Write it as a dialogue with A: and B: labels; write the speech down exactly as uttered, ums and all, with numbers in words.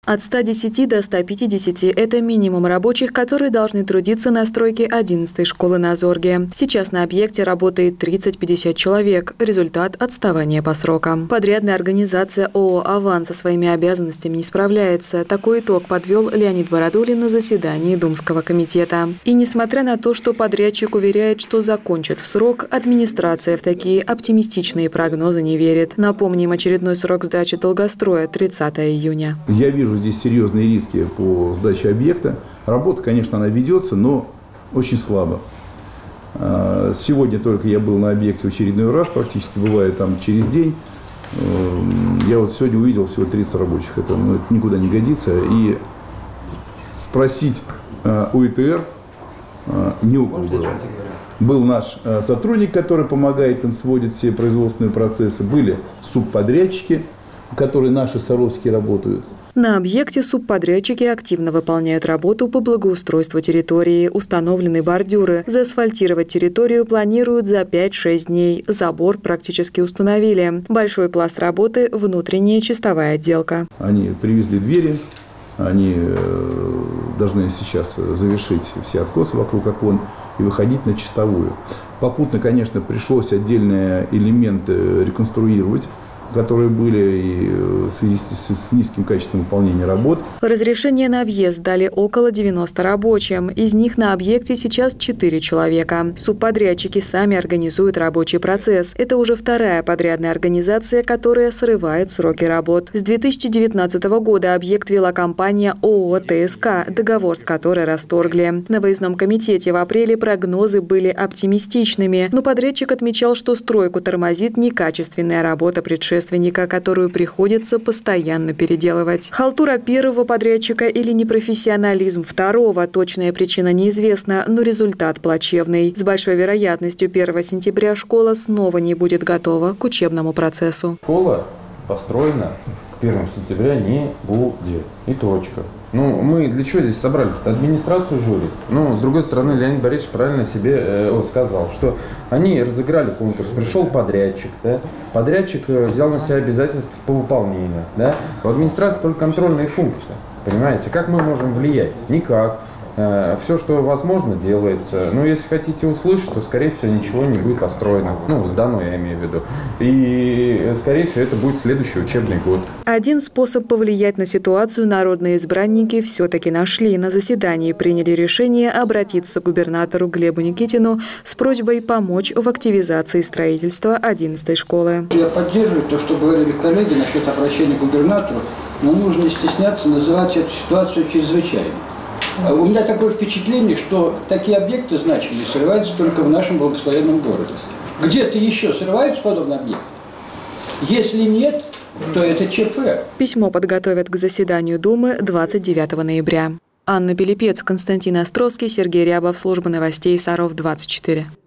A: От ста десяти до ста пятидесяти – это минимум рабочих, которые должны трудиться на стройке одиннадцатой школы на Зорге. Сейчас на объекте работает тридцать-пятьдесят человек. Результат – отставания по срокам. Подрядная организация ООО «Аван» со своими обязанностями не справляется. Такой итог подвел Леонид Бородулин на заседании Думского комитета. И несмотря на то, что подрядчик уверяет, что закончит в срок, администрация в такие оптимистичные прогнозы не верит. Напомним, очередной срок сдачи долгостроя – тридцатое июня.
B: Я вижу здесь серьезные риски по сдаче объекта. Работа, конечно, она ведется, но очень слабо. Сегодня только я был на объекте в очередной раз, практически бывает там через день. Я вот сегодня увидел всего тридцать рабочих. Это, ну, это никуда не годится. И спросить у И Т Р не у кого было. Был наш сотрудник, который помогает им, сводит все производственные процессы. Были субподрядчики, которые наши саровские работают.
A: На объекте субподрядчики активно выполняют работу по благоустройству территории. Установлены бордюры. Заасфальтировать территорию планируют за пять-шесть дней. Забор практически установили. Большой пласт работы – внутренняя чистовая отделка.
B: Они привезли двери. Они должны сейчас завершить все откосы вокруг окон и выходить на чистовую. Попутно, конечно, пришлось отдельные элементы реконструировать, которые были и в связи с низким качеством выполнения работ.
A: Разрешение на въезд дали около девяноста рабочим. Из них на объекте сейчас четыре человека. Субподрядчики сами организуют рабочий процесс. Это уже вторая подрядная организация, которая срывает сроки работ. С две тысячи девятнадцатого года объект вела компания ООО Т С К, договор с которой расторгли. На выездном комитете в апреле прогнозы были оптимистичными, но подрядчик отмечал, что стройку тормозит некачественная работа предшественника, которую приходится постоянно переделывать. Халтура первого подрядчика или непрофессионализм второго – точная причина неизвестна, но результат плачевный. С большой вероятностью первого сентября школа снова не будет готова к учебному процессу.
C: Школа построена к первому сентября не будет. И точка. Ну, мы для чего здесь собрались? Администрацию журить. Ну, с другой стороны, Леонид Борисович правильно себе э, вот, сказал, что они разыграли конкурс, пришел подрядчик, да? Подрядчик взял на себя обязательства по выполнению, да? В администрации только контрольные функции, понимаете? Как мы можем влиять? Никак. Э, все, что возможно, делается. Но если хотите услышать, то, скорее всего, ничего не будет построено. Ну, сдано, я имею в виду. И, скорее всего, это будет следующий учебный год.
A: Один способ повлиять на ситуацию народные избранники все-таки нашли. На заседании приняли решение обратиться к губернатору Глебу Никитину с просьбой помочь в активизации строительства одиннадцатой школы.
D: Я поддерживаю то, что говорили коллеги насчет обращения к губернатору, но нужно не стесняться называть эту ситуацию чрезвычайной. У меня такое впечатление, что такие объекты значимые срываются только в нашем благословенном городе. Где-то еще срываются подобные объекты? Если нет, то это Ч П.
A: Письмо подготовят к заседанию Думы двадцать девятого ноября. Анна Пилипец, Константин Островский, Сергей Рябов, служба новостей Саров двадцать четыре.